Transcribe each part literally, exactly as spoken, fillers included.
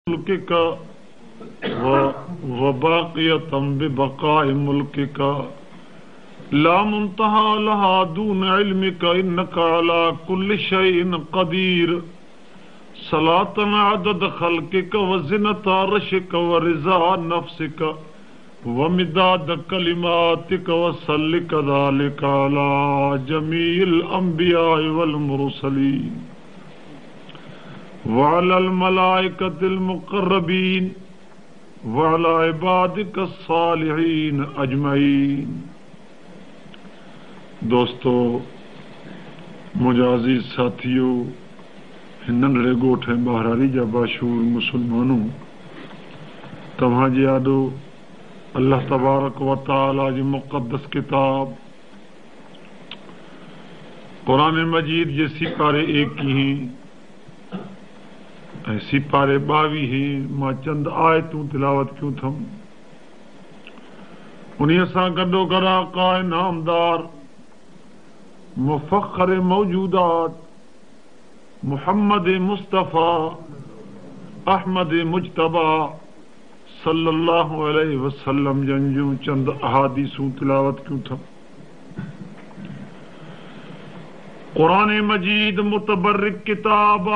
मुल्किका व बाक़ियतम बिबक़ाइ मुल्किका ला मुंतहा लहा दून इल्मिका इन्नका अला कुल्लि शैइन क़दीर सलातन अदद ख़ल्क़िका व ज़िनता अर्शिका व रिज़ा नफ़्सिका व मिदाद कलिमातिका व सल्लि कज़ालिका अला जमीइल अंबिया वल मुरसलीन व अलल मलाइकतिल मुक़र्रबीन व अला इबादिका सालिहीन अजमईन। दोस्तों, मुझा अज़ीज़ साथियों, नंढड़े ॻोठ ऐं ॿाहिरारी जा बाशूर मुसलमानों, तव्हां जे आॾो अल्लाह तबारक व तआला जी मुक़द्दस किताब क़ुरान मजीद जे सिपारे एकवीह ऐं सिपारे ॿावीह मां चंद आयतूं तिलावत कयूं थम। उन्हीअ सां गॾोगॾु आका इनामदार मुफ़ख़्ख़िर मौजूदात मुहम्मद मुस्तफ़ा अहमद मुजतबा सल्लल्लाहु अलैहि वसल्लम जन जूं चंद अहादीसूं तिलावत कयूं थम। क़ुरान मजीद मुतबर्रिक किताब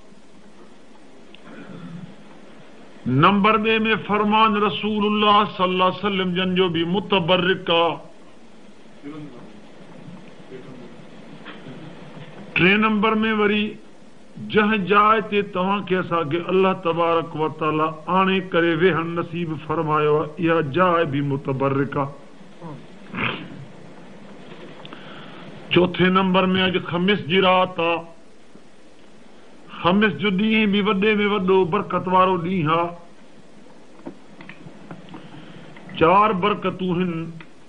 नंबर ॿे में फरमान रसूलुल्लाह सल्लल्लाहु अलैहि वसल्लम जन जो भी मुतबर्रिक आहे। टे नंबर में वरी जंहिं जाइ ते तव्हांखे असांखे अल्लाह तबारक व तआला आणे करे वेहण नसीब फरमायो आहे, इहा जाइ भी मुतबर्रिक आहे। चौथे नंबर में अॼु ख़मीस जी रात आहे। ख़मीस जो ॾींहुं भी वॾे में वॾो बरकत वारो ॾींहुं आहे। चार बरकतूं आहिनि।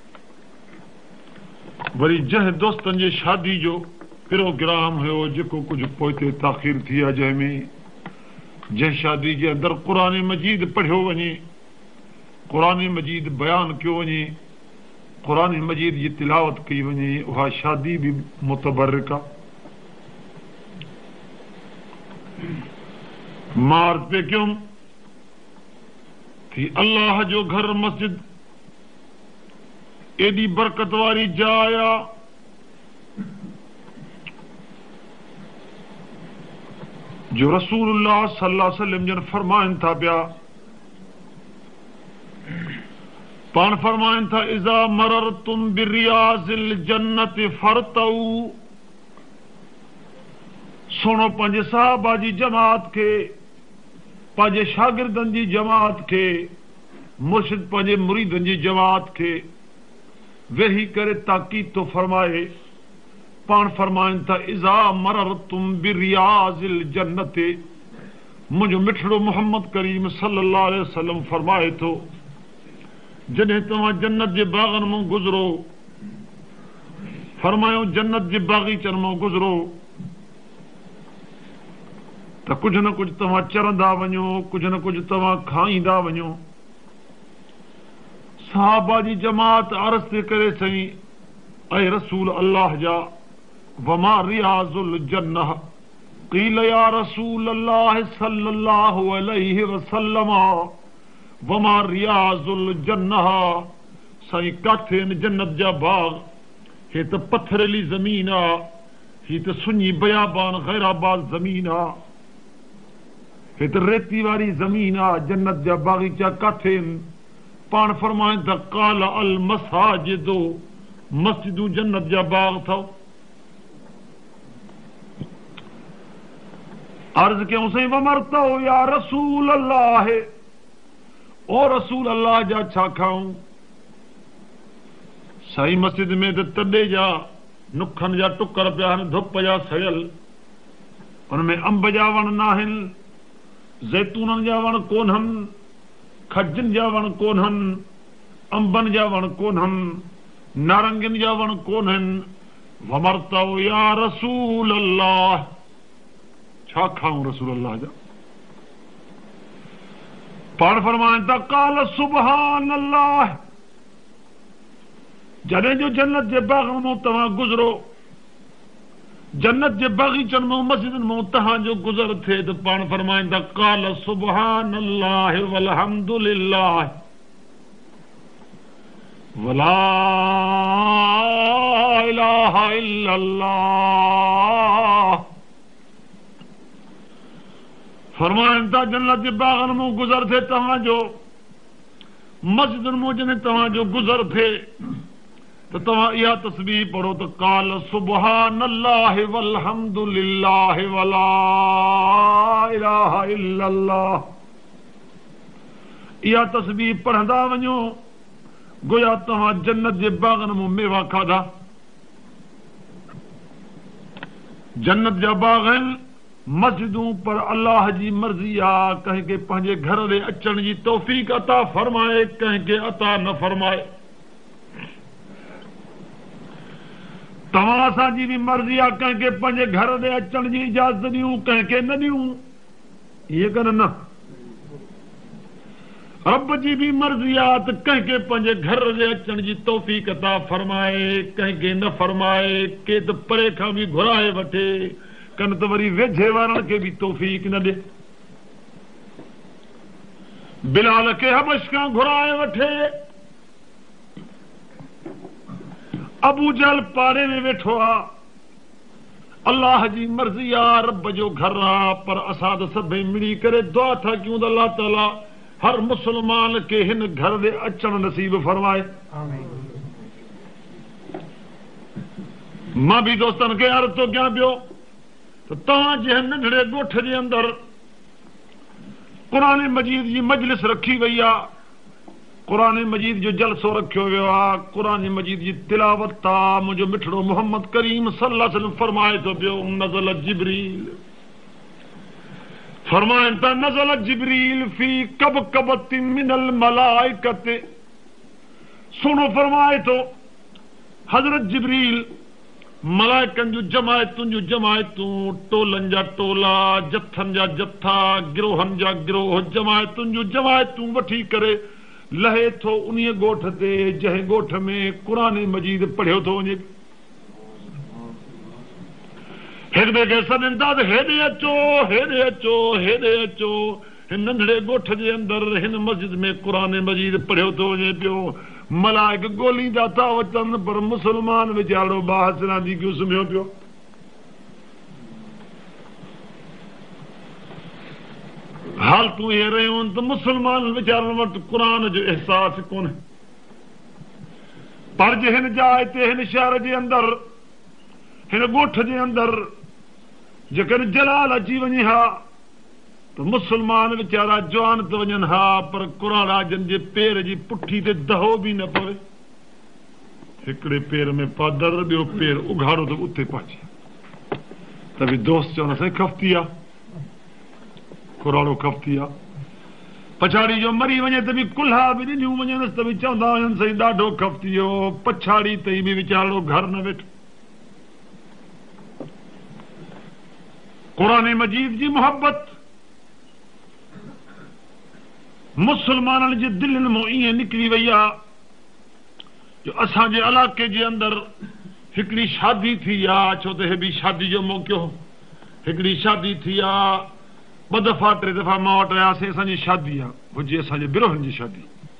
वरी जंहिं दोस्तनि जे शादी जो प्रोग्राम हुयो जेको कुझु पोइते ताख़ीर थी आहे, जंहिंमें जंहिं शादी जे अंदरि क़ुरान मजीद पढ़ियो वञे, क़ुरान मजीद बयान कयो वञे, क़ुरान मजीद जी तिलावत कई वञे, उहा शादी भी मुतबर्रिक आहे। मार्च पे क्यों थी अल्लाह जो घर मस्जिद एडी बरकत वारी जाइ आहे, जो रसूलुल्लाह सल्लल्लाहु अलैहि वसल्लम जन फरमाइन था पिया, पाण फरमाइन था इज़ा मररतुम बिरियाज़िल जन्नति फरतऊ। सुनो पंहिंजे साहबा जी जमात खे, पंहिंजे शागिर्दनि जी जमात खे, मुर्शिद पंहिंजे मुरीदनि जी जमात खे वेही करे ताकीद तो फरमाए। पाण फरमाइनि था इज़ा मररतुम बिरियाज़िल जन्नति। मुंहिंजो मिठड़ो मोहम्मद करीम सल्लल्लाहु अलैहि वसल्लम फरमाए थो, जॾहिं तव्हां जन्नत जे बाग़नि मां गुज़रो, फरमायो जन्नत जे बाग़ीचनि मां गुज़रो त कुझु न कुझु तव्हां चरंदा वञो, कुझु न कुझु तव्हां खाईंदा वञो। सहाबा जी जमात अर्ज़ थी करे सही, ऐं रसूल अल्लाह जा वमा रियाज़ुल जन्नह। क़ील या रसूल अल्लाह सल्लल्लाहु अलैहि वसल्लम वमा रियाज़ुल जन्नह। साईं काथे आहिनि जन्नत जा बाग? हे त पथरीली ज़मीन आहे, ही त सुञी बयाबान ग़ैराबाद ज़मीन आहे, हे त रेती वारी ज़मीन आहे। जन्नत जा बाग़ीचा काथे आहिनि? पाण फरमाइनि था काल अल मसाजिदो, मस्जिदूं जन्नत जा बाग अथव। अर्ज़ कयूं साईं वमरतो या रसूल अल्लाह, ओ रसूल अल्लाह जा छा खाऊं? साईं मस्जिद में त तॾे जा नुखनि जा टुकर पिया आहिनि, धुप जा सड़ियल, उनमें अंब जा वण न आहिनि, ज़ैतूननि जा वण कोन्हनि, खजनि जा वण कोन्हनि, अंबनि जा वण कोन्हनि, नारंगियुनि जा वण कोन्हनि। वमरतो या रसूल अल्लाह, छा खाऊं रसूल अल्लाह जा? पाण फरमाइनि था काल सुबहान अल्लाह। जॾहिं जो जन्नत जे बाग़ मां तव्हां गुज़रो, जन्नत जे बागीचन में मस्जिदन में तहां जो गुज़र थे तो पाण फरमाइंदा क़ाल सुब्हानल्लाह वल्हम्दुलिल्लाह वला इलाहा इल्लल्लाह। फरमाइंदा जन्नत जे बागन में गुज़र थे तहां जो मस्जिदन में जने तहां जो गुज़र थे तो तव्हां इहा तस्बीह पढ़ो तो क़ाल सुब्हानल्लाह वल्हम्दुलिल्लाह वला इलाहा इल्लल्लाह। इहा तस्बीह पढ़ंदा वञो गोया तव्हां जन्नत जे बागन में मेवा खाधा। जन्नत जा बाग आहिनि मस्जिदूं पर अल्लाह जी मर्ज़ी आहे कंहिंखे पंहिंजे घर में अचण जी तौफ़ीक़ अता फरमाए कंहिंखे अता न फरमाए। तव्हां असांजी बि मर्ज़ी आहे कंहिंखे पंहिंजे घर में अचण जी इजाज़त ॾियूं कंहिंखे न ॾियूं इहे कनि न। रब जी बि मर्ज़ी आहे त कंहिंखे पंहिंजे घर में अचण जी तौफ़ीक़ अता फरमाए कंहिंखे न फरमाए। के त परे खां बि घुराए वठे कनि त वरी वेझे वारनि खे बि तौफ़ीक़ न ॾे। बिलाल खे हबश खां घुराए वठे अबू जहल पाड़े में वेठो आहे अल्लाह जी मर्ज़ी आहे रब जो घर आहे पर असां त सभई मिली करे दुआ था कयूं त अल्लाह ताला हर मुस्लमान खे हिन घर में अचण नसीब फरमाए। मां बि दोस्तनि खे अर्ज़ थो कयां पियो त तव्हां जे नंढड़े ॻोठ जे अंदरि क़ुरान मजीद जी मजलिस रखी वई आहे क़ुरान मजीद जो जलसो रखियो वियो आहे क़ुरान मजीद जी तिलावत आहे। मुंहिंजो मिठड़ो मोहम्मद करीम सल्लल्लाहु अलैहि वसल्लम फरमाए थो पियो नज़ल जिब्रील फरमाइनि था नज़ल जिब्रील फी कबकबतिन मिनल मलाइकत। सुनो फरमाए थो हज़रत जिब्रील मलाइकनि जूं जमायतुनि जूं जमायतूं टोलनि जा टोला जथनि जा जथा गिरोहनि जा गिरोह जमायतुनि जूं जमायतूं वठी करे लहे थो उन ॻोठ ते जंहिं ॻोठ में क़ुरान मजीद पढ़ियो थो वञे। हिक ॿिए खे सॾनि था त हेॾे अचो हेॾे अचो हेॾे अचो हिन नंढड़े ॻोठ जे अंदरि हिन मस्जिद में क़ुरान मजीद पढ़ियो थो वञे पियो। मलाइक ॻोल्हींदा था अचनि पर मुस्लमान वीचारो बाहिसरां थी कयूं सुम्हियो पियो। हालतूं इहे रहियूं आहिनि त मुस्लमान वीचारनि वटि क़ुरान जो अहसास कोन्हे। पर जे हिन जाइ ते हिन शहर जे अंदरि हिन ॻोठ जे अंदरि जेकॾहिं जलाल अची वञे हा त मुस्लमान वीचारा जवान त वञनि हा पर क़ुरान जन जे पेर जी पुठी ते दहो बि न पवे। हिकिड़े पेर में पादर ॿियो पेर उघाड़ो त उते पहुचे त बि दोस्त चवनि असांजी खफ़्ती आहे कुराड़ो खफ़्ती आहे। पछाड़ी जो मरी वञे त बि कुल्हा बि ॾिनियूं वञनि त बि चवंदा वञनि साईं ॾाढो खफ़्ती हो पछाड़ी तई बि वीचारो घर न वेठो। क़ुरान मजीद जी मोहब्बत मुस्लमाननि जे दिलनि मां ईअं निकिरी वई आहे जो असांजे इलाइक़े जे अंदरि हिकिड़ी शादी थी आहे छो त हे बि शादी जो मौक़ो हिकिड़ी शादी थी आहे ॿ दफ़ा टे दफ़ा मां वटि आयासीं असांजी शादी आहे हुजे असांजे बिरोहनि जी शादी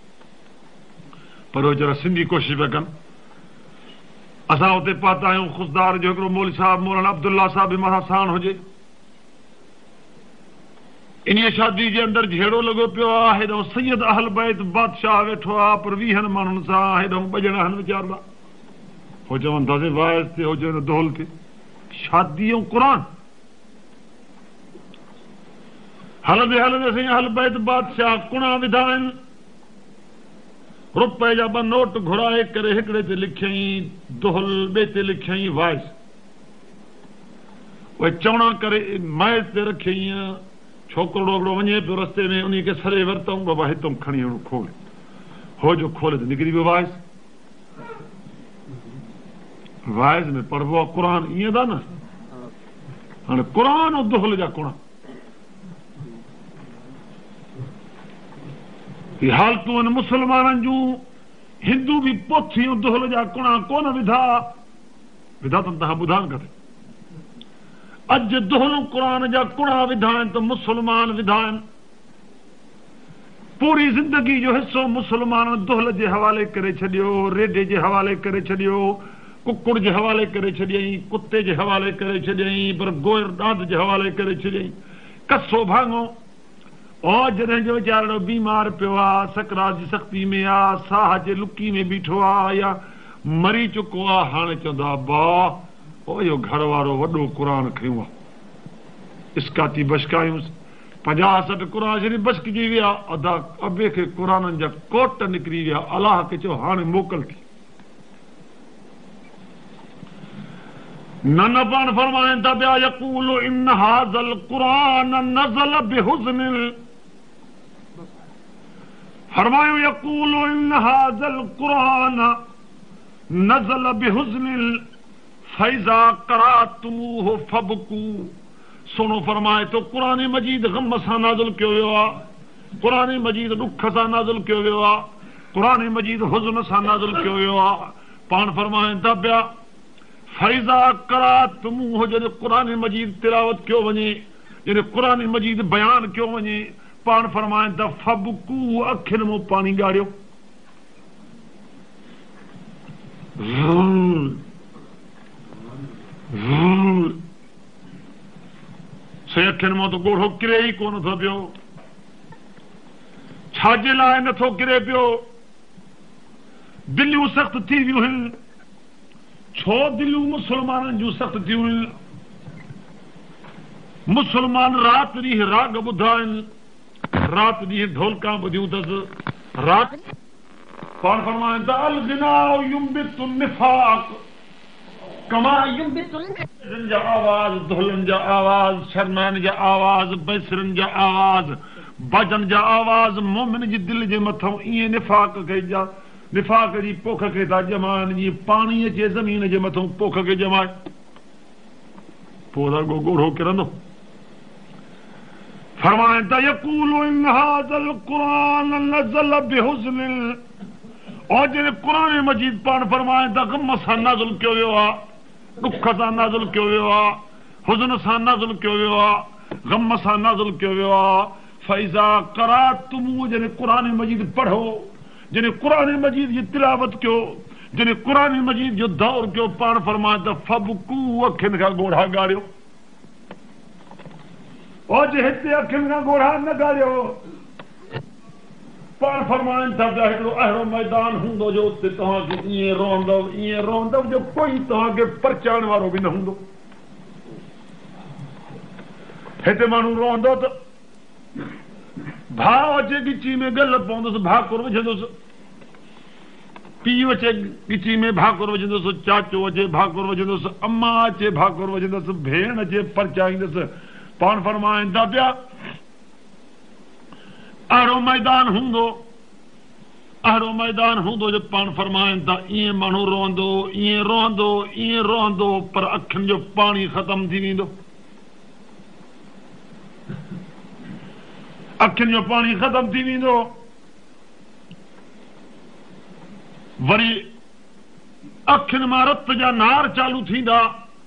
पर उहे जरा सिंधी कोशिशि पिया कनि। असां हुते पहुता आहियूं ख़ुशदार जो हिकिड़ो मौलवी साहिबु मौलाना अब्दुल्ला साहिब बि मां साण हुजे। इन शादी जे अंदरि जहिड़ो लॻो पियो आहे हेॾो सैयद अहल बैत बादशाह वेठो आहे पर वीहनि माण्हुनि सां हेॾो ॿ ॼणा आहिनि वीचारा हो चवनि था वाइस ते हो चवनि दोल ते शादी ऐं क़ुर हलंदे हलंदे साईं अहल बैत बादशाह कुणा विधा आहिनि रुपए जा ॿ नोट घुराए करे हिकिड़े ते लिखियईं दोहल ॿिए ते लिखियईं वाइस उहे चवणा करे मैज़ ते रखियईं। छोकिरो हिकिड़ो वञे पियो रस्ते में उन खे सरे वरितऊं बाबा हितां खणी अहिड़ो खोल हो जो खोले त निकिरी वियो वाइस। वाइस में पढ़बो आहे क़ुर ईअं था न हाणे क़ुर ऐं दोहल जा कुण हालतूं आहिनि मुस्लमाननि जूं हिंदू बि पोथियूं दोहल जा कुण कोन विधा विधा त तव्हां ॿुधाइनि किथे अज दोहल कुरान जा कुड़ा विधाइन तो मुसलमान विधाइन पूरी जिंदगी जो हिस्सो मुसलमान दोहल जे हवाले करे छॾियो, रेडे जे हवाले करे छॾियो, कुकुड़ जे हवाले करे छॾियईं, कुत्ते जे हवाले करे छॾियईं, पर गोर ॾांद जे हवाले करे छॾियईं। कस्सो भाङो और जॾहिं जो वीचारो बीमार पियो आहे, सकरात जी सख़्ती में आहे, साह जे लुकी में बीठो आहे या मरी चुको आहे, हाणे चवंदो आहे बा ओ इहो घर वारो वॾो क़ुरान खयूं आहे, इस्काती बशकायूंसि, पंजाह सठि क़ुरान शरीफ़ बशकजी विया, अधा अबे खे क़ुराननि जा कोट निकिरी विया। अलाह खे चयो हाणे मोकल थी। न न पाण फरमाइनि था पिया यक़ूलु इन हाज़ल क़ुरान नज़ल बिहुज़्निल, फरमायो यक़ूलु इन हाज़ल क़ुरान नज़ल बिहुज़्निल फ़इज़ा क़राअतमूहु फ़बकू। सुनो फरमाए तो कुरान मजीद गम सां नाज़िल कयो वियो आहे, कुरान मजीद ॾुख सां नाज़िल कयो वियो आहे, कुरान मजीद हुज़्न सां नाज़िल कयो वियो आहे। पाण फरमाइनि था पिया फ़इज़ा क़राअतमूहु, जॾहिं कुरान मजीद तिलावत कयो वञे, जॾहिं कुरान मजीद बयान कयो वञे, पाण फरमाइनि था फ़बकू, अखियुनि मां पाणी ॻाड़ियो। से अखियुनि मां त ॻोढ़ो किरे ई कोन थो पियो। छाजे लाइ नथो किरे पियो? दिलियूं सख़्त थी वियूं आहिनि। छो दिलियूं मुसलमाननि जूं सख़्त थियूं आहिनि? मुसलमान राति ॾींहुं राग ॿुधा आहिनि, राति ॾींहुं ढोलका ॿुधियूं अथसि, राति पाण फरमाइनि था अल गिनाउ युंबितु निफाक कमा युंबितु जा आवाज़, ढोलनि जा आवाज़, शरनान जा आवाज़, बैसरनि जा आवाज़, बाजन जा आवाज़ मोमिन जी दिलि जे मथां ईअं निफाक खे जा निफाक जी पोख खे था ॼमाइनि, जीअं पाणीअ जे ज़मीन जे मथां पोख खे ॼमाए, पोइ रुॻो ॻोढ़ो किरंदो। फरमाइनि था यक़ूलु इन हाज़ल क़ुरान नज़ल बिहुज़्निल, और जॾहिं क़ुरान मजीद पाण फरमाइनि था गम सां नाज़िल कयो वियो आहे, ॾुख सां नाज़िल कयो वियो आहे, हुज़्न सां नाज़िल कयो वियो आहे, गम सां नाज़िल कयो वियो आहे। फ़इज़ा क़राअतमूहु, जॾहिं क़ुरान मजीद पढ़ो, जॾहिं क़ुरान मजीद जी तिलावत कयो, जॾहिं क़ुरान मजीद जो दौर कयो, पाण फरमाइनि था फ़बकू, अखियुनि खां ॻोढ़ा ॻाड़ियो। और जे हिते अखियुनि खां ॻोढ़ा न ॻाड़ियो, पाण फरमाइनि था पिया हिकिड़ो अहिड़ो मैदान हूंदो जो उते तव्हांखे ईअं रहंदव ईअं रहंदव जो कोई तव्हांखे परचाइण वारो बि न हूंदो। हिते माण्हू रहंदो त भाउ अचे ॻिची में गल पवंदुसि, भाकुर विझंदुसि, पीउ अचे ॻिची में भाकुर विझंदुसि, चाचो अचे भाकुर विझंदुसि, अम्मा अचे भाकुर विझंदुसि, भेण अचे परचाईंदुसि। पाण फरमाइनि था पिया अहिड़ो मैदान हूंदो, अहिड़ो मैदान हूंदो जो पाण फरमाइनि था ईअं माण्हू रहंदो, ईअं रहंदो, ईअं रहंदो, पर अखियुनि जो पाणी ख़तम थी वेंदो, अखियुनि जो पाणी ख़तम थी वेंदो। वरी अखियुनि मां रत जा नार चालू थींदा,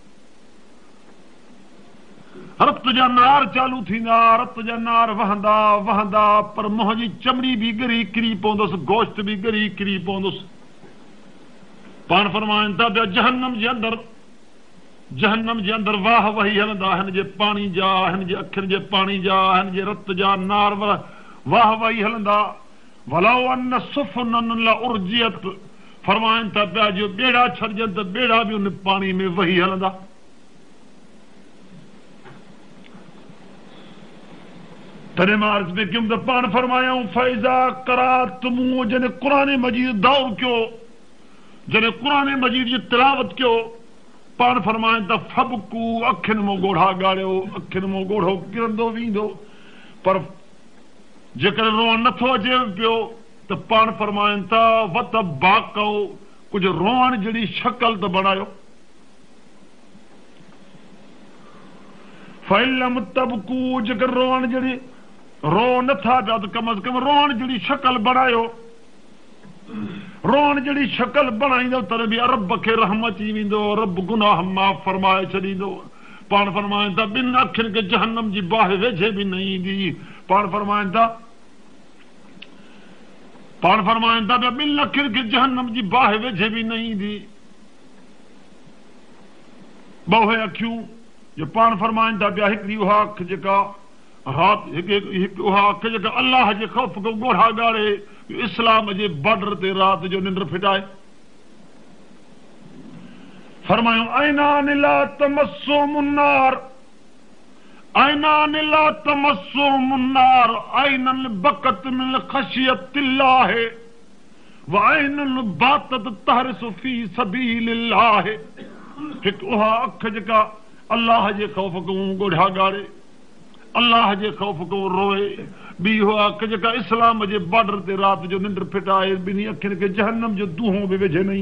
रत जा नार चालू थींदा, रत जा नार वहंदा वहंदा, पर मुंहं जी चमड़ी बि ॻरी किरी पवंदुसि, गोश्त बि ॻरी किरी पवंदुसि। पाण फरमाइनि था पिया जहन्नम जे अंदरि, जहन्नम जे अंदरि वाह वही हलंदा, हिन जे पाणी जा, हिन जे अखियुनि जे पाणी जा, हिन जे रत जा नार वाह वही हलंदा। वलौ अन सुफ़नन लउर्जियत, फरमाइनि था पिया जो ॿेड़ा छॾजनि त ॿेड़ा बि उन पाणी में वही हलंदा। तॾहिं मां अर्ज़ में कयुमि त पाण फरमायूं फ़इज़ा क़राअतमूहु, जॾहिं क़ुरान मजीद दौर कयो, जॾहिं क़ुरान मजीद जी तिलावत कयो, पाण फरमाइनि त फ़बकू, अखियुनि मां ॻोढ़ा ॻाड़ियो, अखियुनि मां ॻोढ़ो किरंदो वेंदो। पर जेकॾहिं रोअण नथो अचे पियो त पाण फरमाइनि था वत बाक़ो, कुझु रोअण जहिड़ी शक्ल त बणायो। फ़इलम तबकू, जेकर रोअण जहिड़ी रो नथा पिया त कम अज़ कम रोअण जहिड़ी शक्ल बणायो। रोअण जहिड़ी शक्ल बणाईंदो तॾहिं बि रब खे रहम अची वेंदो, रब गुनाह माफ़ फरमाए छॾींदो। पाण फरमाइनि था ॿिनि अखियुनि खे जहन्नम जी बाहि वेझे बि न ईंदी। पाण फरमाइनि था पाण फरमाइनि था त ॿिनि अखियुनि खे जहन्नम जी बाहि वेझे बि न ईंदी। ॿ अखियूं जो पाण फरमाइनि था पिया हिकिड़ी उहा अखि जेका राति हिकु उहा अखि जेका अलाह जे ख़ौफ़ खां ॻोढ़ा ॻाड़े इस्लाम जे बॉर्डर ते राति जो निंड फिटाए। फरमायूं ऐनान ला तमस्सुहुमुन नार ऐनान ला तमस्सुहुमुन नार ऐनन बकत मिन खशियतिल्लाह व ऐनन बातत तहरिसु फी सबीलिल्लाह। हिकु उहा अख जेका अल्लाह जे ख़ौफ़ खां ॻोढ़ा ॻाड़े अल्लाह जे ख़ौफ़ खां रोए। ॿी उहा अख जेका इस्लाम जे बॉर्डर ते राति जो निंड फिटाए। ॿिन्ही अखियुनि खे जहन्नम जो दूहों बि वेझे नहीं।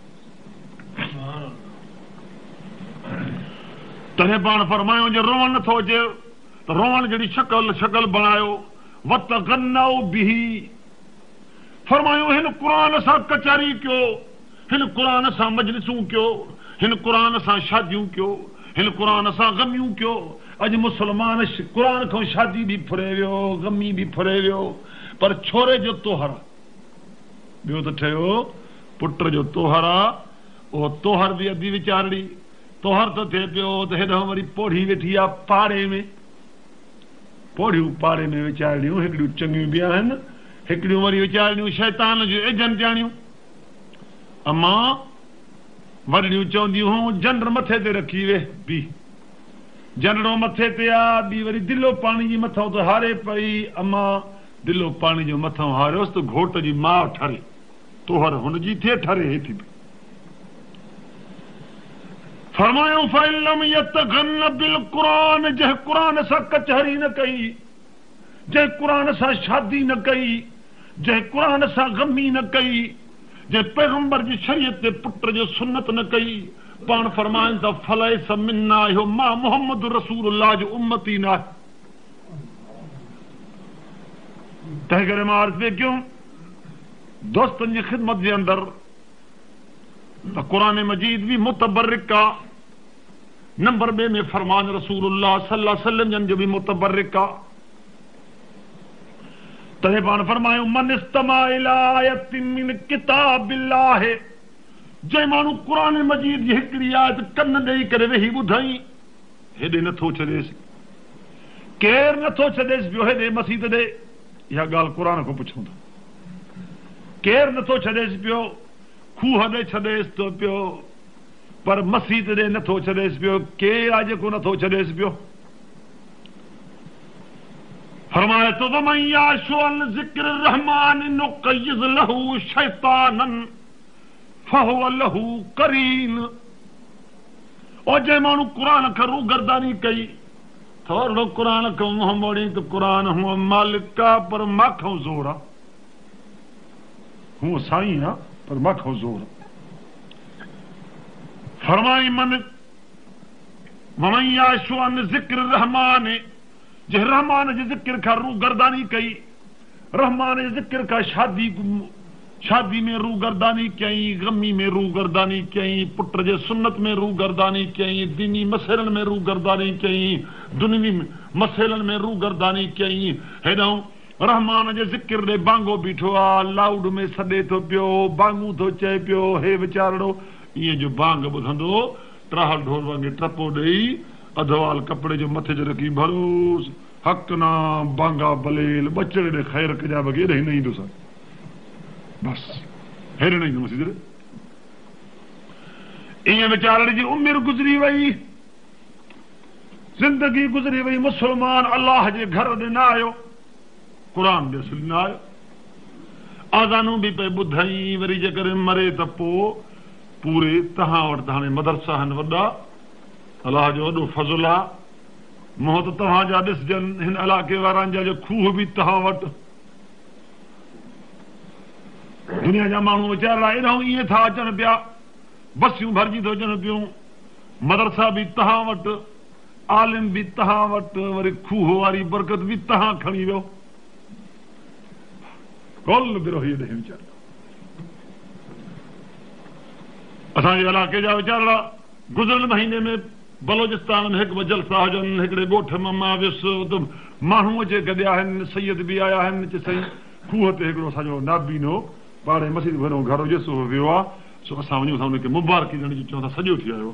तॾहिं पाण फरमायो जो रोअण नथो अचे त रोअण जहिड़ी शक्ल शक्ल बणायो। वतगन्नऊ बिही फरमायो हिन क़ुरान सां कचहरी कयो, हिन क़ुरान सां मजलिसूं कयो, हिन क़ुरान सां शादियूं कयो, हिन क़ुरान सां गमियूं कयो। अॼु मुस्लमान क़ुरान खां शादी बि फुरे वियो, गमी बि फुरे वियो, पर छोरे जो तोहर ॿियो त ठहियो पुट जो तोहर आहे। उहो तोहर बि अधी वीचारड़ी तोहर थो थिए पियो त हेॾां वरी पोढ़ी वेठी आहे पाड़े में। पोढ़ियूं पाड़े में वीचारड़ियूं हिकिड़ियूं चङियूं बि आहिनि, हिकिड़ियूं वरी वीचारड़ियूं शैतान जूं एजेंट ॼाणियूं। अम्मा वॾड़ियूं चवंदियूं हुयूं जनर मथे ते रखी वे बी जनड़ो मथे ते आहे। ॿी वरी दिलो पाणी जी मथां त हारे पई। अम्मा दिलो पाणी जो मथां हारियोसि त घोट जी माउ ठरे तोहर हुनजी थिए ठरे हेठि बि। फरमायो फइलम यतगन बिल क़ुरान जंहिं क़ुरान सां कचहरी न कई, जंहिं क़ुरान सां शादी न कई, जंहिं क़ुरान सां गमी न कई, जंहिं पैगंबर जी शरीयत ते पुट जो सुन्नत न कई। पाण फरमाइनि त फलैस मिन्ना इहो मां मोहम्मद रसूलुल्लाह जो उम्मती न आहे। तंहिं करे मां अर्ज़ पे कयूं दोस्तनि जी ख़िदमत जे अंदरि त क़ुरान मजीद बि मुतबर्रिक आहे। नंबर ॿे में फरमान रसूलुल्लाह सल्लल्लाहु अलैहि वसल्लम जन जो बि मुतबर्रिक आहे। तॾहिं पाण फरमायूं मन इस्तमा इला आयतिन मिन किताबिल्लाह जंहिं माण्हू क़ुरान मजीद जी हिकिड़ी आयत कन ॾेई करे वेही ॿुधई हेॾे नथो छॾेसि, केरु नथो छॾेसि पियो हेॾे मसीत ॾे। इहा ॻाल्हि क़ुरान खां पुछूं था। केरु नथो छॾेसि पियो, खूह ॾे छॾेसि थो पियो, पर मसीत ॾे नथो छॾेसि पियो। केरु आहे जेको नथो छॾेसि पियो? फरमाए तो वमन याशु अन ज़िक्र रहमान नुक़य्यिज़ लहू शैतानन फहुव लहू करीन। और जंहिं माण्हू क़ुरान खां रूगर्दानी कई थोरो क़ुरान खां मुंहुं मोड़ी त क़ुरान हूअ मालिक आहे पर माखो ज़ोर आहे, हूअ साईं आहे पर माखो ज़ोर आहे। फरमाई मन वमन याशु अन ज़िक्र रहमान जंहिं रहमान जे ज़िक्र खां रूगर्दानी कई, रहमान जे ज़िक्र खां शादी शादी में रूगर्दानी कई, गमी में रूगर्दानी कई, पुट जे सुन्नत में रूगर्दानी कई, दीनी मसइलनि में रूगर्दानी कई, दुनियावी मसइलनि में रूगर्दानी कई। हेॾां रहमान जे ज़िक्र ॾे बांगो बीठो आहे, लाउड में सॾे थो पियो, बांगू थो चए पियो, हे वीचारड़ो ईअं जो बांग ॿुधंदो ट्राहल ढोल वांगुरु टपो ॾेई अधवाल कपिड़े जो मथे जो रखी भरोस हक़ ना बांगा बलेल बचड़े ॾे ख़ैर कजा बगे हेॾे न ईंदो सां बस हेॾे न ईंदो मसीद ईअं वीचारड़े जी उमिरि गुज़री वई, ज़िंदगी गुज़री वई। मुस्लमान अलाह जे घर ॾे न आयो, क़ुरान ॾे न आयो, आज़ानूं बि पे ॿुधई। वरी जेकॾहिं मरे त पोइ पूरे तव्हां वटि त हाणे मदरसा आहिनि वॾा, अलाह जो वॾो फज़ुल आहे। मुंहुं त तव्हांजा ॾिसजनि हिन इलाइक़े वारनि जा जो खूह बि तव्हां वटि। दुनिया जा माण्हू वीचारा एॾां ईअं था अचनि पिया, बसियूं भरिजी थो अचनि पियूं, मदरसा बि तव्हां वटि, आलिम बि तव्हां वटि, वरी खूह वारी बरकत बि तव्हां खणी वियो। कोल बिरोही ॾे वीचारा असांजे इलाइक़े जा वीचारा गुज़िरियल महीने में बलोचिस्तान में हिकु जलसा हुजनि, हिकिड़े ॻोठ मां मां वियुसि त माण्हू अचे गॾिया आहिनि, सैयद बि आया आहिनि, चए साईं खूह ते हिकिड़ो असांजो नाबीनो पाड़े मस्जिद वञो घर हुजे सो वियो आहे, सो असां वञूं था हुनखे मुबारकी ॾियण जी, चऊं था सॼो थी आयो।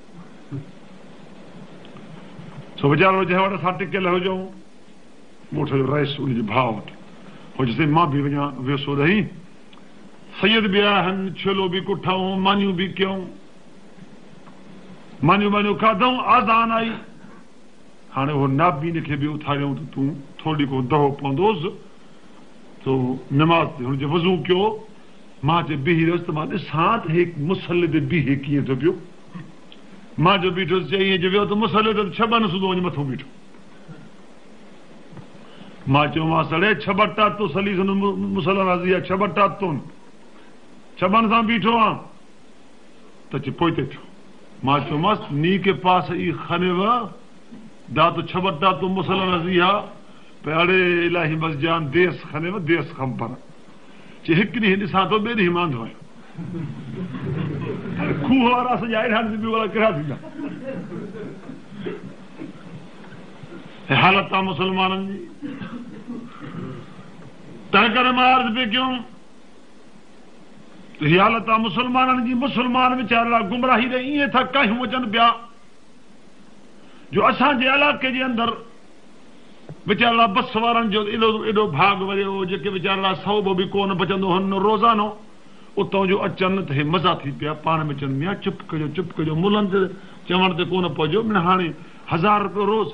सो वीचारो जंहिं वटि असां टिकियल हुजऊं ॻोठ जो रहियुसि उनजे भाउ वटि, हो चई मां बि वञा, वियुसि रही। सैयद बि आया आहिनि, छोलो बि कुठऊं, मानियूं बि कयूं, मानियूं मानियूं खाधऊं, आज़ान आई। हाणे उहो नाबीन खे बि उथारियऊं त तूं थोरी को दहो पवंदोसि, तो नमाज़ ते हुनजे वज़ू कयो। मां चए बीही रहियुसि त मां ॾिसां त हे मुसले ते बीहे कीअं थो पियो। मां जो बीठोसि, चई ईअं जो वियो त मुसले ते छबनि सूदो वञी मथो बीठो। मां चयोमांसि अड़े छबटा तो सली मुसल राज़ी आहे, छबटा तुन छबनि सां बीठो आहे त चए पोइते थियो। मां चयोमांसि नी के पास ई खनेव दा तो छबटा तो मुसल राज़ी आहे पे अड़े इलाही बस जान देस खनेव देस खम पर चे हिकु ॾींहुं ॾिसां थो ॿिए ॾींहुं मांदो आहियां। खूह वारा सॼा हेठां बि वारा कहिड़ा थींदा। हालत आहे मुसलमाननि जी। तंहिं करे मां अर्ज़ पे कयूं हीअ हालत आहे मुसलमाननि जी। मुसलमान वीचारा गुमराही ॾे ईअं था कयूं अचनि पिया जो असांजे इलाइक़े जे अंदरि वीचारा बस वारनि जो एॾो एॾो भाग वरियो, जेके वीचारा सौ बि कोन बचंदो हुन रोज़ानो उतां जो अचनि त हे मज़ा थी पिया, पाण में चवनि मिया चुप कजो चुप कजो, मुलनि ते चवण ते कोन पहुचो, मिन हाणे हज़ार रुपयो रोज़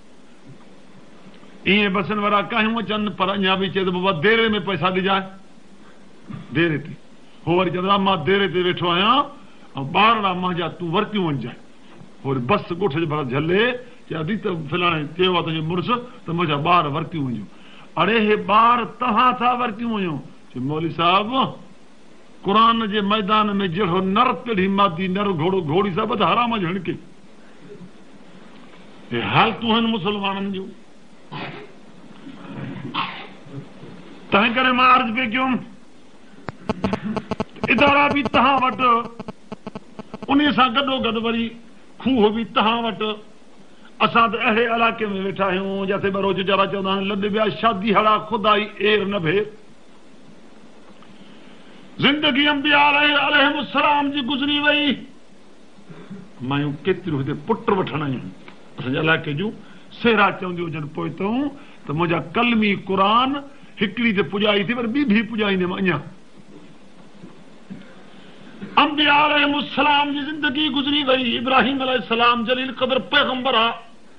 ईअं बसनि वारा कयूं अचनि, पर अञा बि चए त बाबा देरे में पैसा ॾिजाए, देरे ते। हो वरी चवंदा मां देरे ते वेठो आहियां ऐं ॿारड़ा मुंहिंजा तूं वरितियूं वञजाए। हो वरी बस ॻोठ जे भर झले चई त फिलाणे चयो आहे तुंहिंजो मुड़ुसु त मुंहिंजा ॿार वरितियूं वञो। अड़े हे ॿार तव्हां छा वरितियूं वञो? चई मौली साहब क़ुरान जे मैदान में जहिड़ो नर पिढ़ी मादी नर घोड़ो घोड़ी सभु त हराम जो हिनके हे हालतूं आहिनि मुसलमाननि जूं। तंहिं करे मां अर्ज़ पे कयुमि इदारा बि तव्हां वटि, उन सां गॾोगॾु वरी खूह बि तव्हां वटि। असां त अहिड़े इलाइक़े में वेठा आहियूं जिते बरोज जरा चवंदा आहिनि लॾ विया शादी हड़ा खुदाई एर न भे। ज़िंदगी अंबिया अलैहिस्सलाम जी गुज़री वई, मायूं केतिरियूं हिते पुट वठण आयूं असांजे इलाइक़े जूं। सेहरा चवंदियूं हुजनि पोइ तूं त मुंहिंजा कलमी क़ुरान हिकिड़ी ते पुॼाई थी, पर ॿी बि पुॼाईंदुमि अञा। अंबिया अलैहिस्सलाम जी ज़िंदगी गुज़री वई। इब्राहिम अलैहिस्सलाम जलील क़दर पैगंबर आहे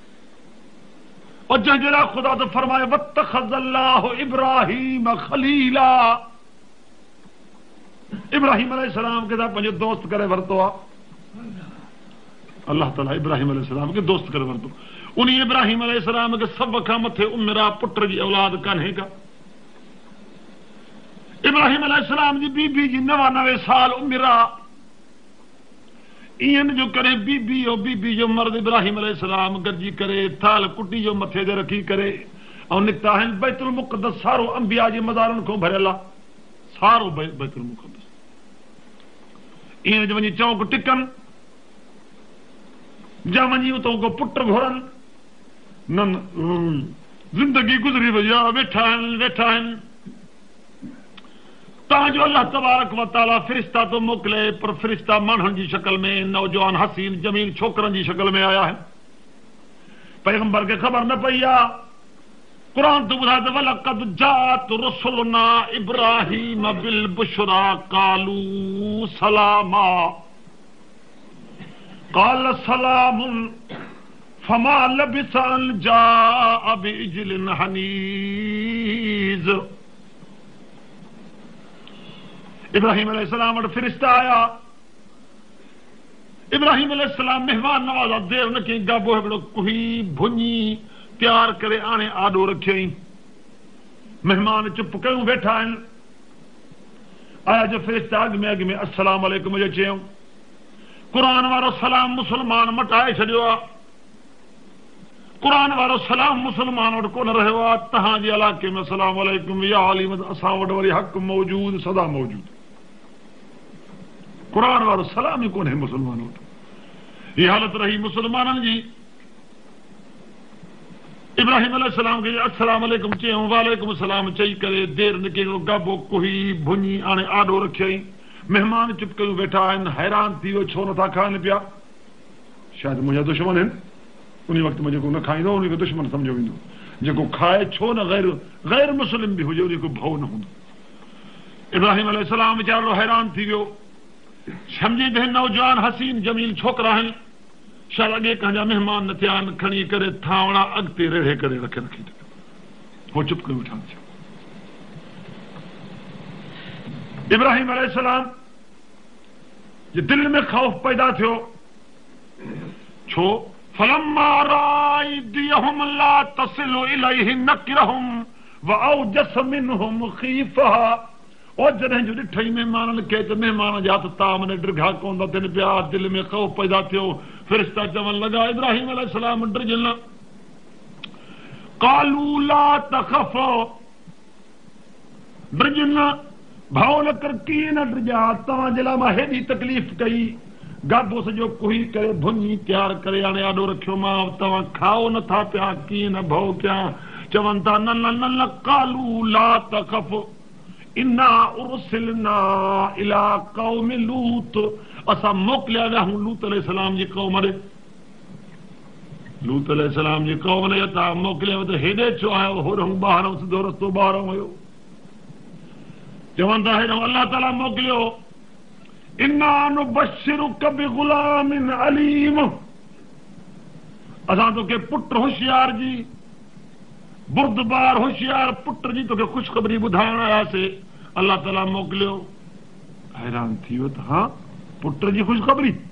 और जंहिंजे लाइ ख़ुदा त फरमाए वत्तख़ज़ल्लाहु इब्राहीम ख़लीला। इब्राहिम अलैहिस्सलाम खे पंहिंजो दोस्त करे वरितो आहे। अल्लाह ताला इब्राहिम अलैहिस्सलाम खे दोस्त करे वरितो। उन इब्राहिम अलैहिस्सलाम खे सभ खां मथे उमिर आहे, पुट जी औलाद कान्हे का। इब्राहिम अलैहिस्सलाम जी बीबी जी नवानवे साल उमिर आहे। ईअं जो करे बीबी जो बीबी जो मर्द इब्राहिम अलैहिस्सलाम गॾिजी करे थाल कुटी जो मथे ते रखी करे ऐं निकिता आहिनि। बैतुल मुक़द्दस सारो अंबिया जे मज़ारनि खां भरियल आहे, सारो बैतुल मुक़द्दस। ईअं जो वञी चौक टिकनि जा वञी उतां को पुट घुरनि न ज़िंदगी गुज़री वई आहे। वेठा आहिनि वेठा आहिनि तव्हांजो अल्लाह तबारक व तआला फ़रिश्ता तो मोकिले, पर फ़रिश्ता माण्हुनि जी शक्ल में, नौजवान हसीन जमीन छोकरनि जी शक्ल में आया आहिनि। पैगंबर खे ख़बर न पई आहे। क़ुरान तो ॿुधाए त वलक़द जाअत रुसुलुना इब्राहीम बिल बुशरा क़ालू सलामा क़ाल सलामुन फमा लबिस अन जाअ बिइज्लिन हनीज़। इब्राहिम अलैहिस्सलाम वटि फ़रिश्ता आया। इब्राहिम अलैहिस्सलाम मेहमान नवाज़ा, देर न कई, गाबो हिकिड़ो कुही भुञी तैयार करे आणे आॾो रखियईं। मेहमान चुप कयूं वेठा आहिनि। आया जो फ़रिश्ता अॻु में अॻु में अस्सलाम अलैकुम जो चयऊं। क़ुरान वारो सलाम मुसलमान मटाए छॾियो आहे। क़ुरान वारो सलाम मुसलमान वटि कोन रहियो आहे। तव्हांजे इलाइक़े में अस्सलाम अलैकुम या अली असां वटि वरी हक़ मौजूद सदा मौजूद। क़ुरान वारो सलाम ई कोन्हे मुसलमान वटि। ये हालत रही मुसलमाननि जी। इब्राहिम अलैहिस्सलाम खे अस्सलाम अलैकुम चयूं, वालेकुम सलाम चई करे देर निकिरो गाबो कुही भुञी हाणे आॾो रखियई। महिमान चुप कयूं वेठा आहिनि, हैरान थी वियो छो नथा खाइनि पिया। शायदि मुंहिंजा दुश्मन आहिनि, उन वक़्त में जेको न खाईंदो उनखे दुश्मन सम्झो वेंदो, जेको खाए छो न गैर गैर मुस्लिम बि हुजे उनखे भउ न हूंदो। इब्राहिम अलैहिस्सलाम वीचारो हैरान थी वियो, सम्झी त नौजवान हसीन जमील छोकिरा आहिनि, शायदि अॻे कंहिंजा महिमान न थिया आहिनि, खणी करे थावड़ा अॻिते रेड़े करे रखे रखी हो चुप करे वेठा थियो। इब्राहिम अलैहिस्सलाम जे दिल में ख़ौफ़ पैदा थियो, छो फलम्मा रायदियहुम ला तसिलु इलैहि नकिरहुम व औजस मिनहुम खीफ़ा। और जॾहिं जो ॾिठई महिमाननि खे त महिमान जा हथ ताम ने ड्रिघा कोन था थियनि पिया, दिल में ख़ौफ़ पैदा थियो। फ़रिश्ता चवण लॻा इब्राहिम अलैहिस्सलाम ड्रिजन, क़ालू ला तख़फ़, ड्रिजन भउ न कर, कीअं न ड्रिजा, तव्हांजे लाइ मां हेॾी तकलीफ़ कई, गाबो सॼो कुही करे भुञी तयारु करे हाणे आॾो रखियो मां, तव्हां खाओ नथा पिया, कीअं न भउ कयां। चवनि था न न न न, क़ालू ला तख़फ़ इन्ना उरसिलना इला क़ौम लूत, असां मोकिलिया विया आहियूं लूत अलैहिस्सलाम जी क़ौम ॾे। लूत अलैहिस्सलाम जी क़ौम ॾे तव्हां मोकिलिया त हेॾे छो आयो, होॾो ॿाहिरों सिधो रस्तो ॿाहिरों हुयो। चवनि था हेॾो अलाह ताला मोकिलियो, इन्ना नुबश्शिरुक बिग़ुलामिन अलीम, असां तोखे पुट होशियार जी, बुर्दबार होशियार पुट जी तोखे ख़ुशख़बरी ॿुधाइण आयासीं, अलाह ताला मोकिलियो। हैरान थी वियो त हा पुट जी ख़ुशख़बरी।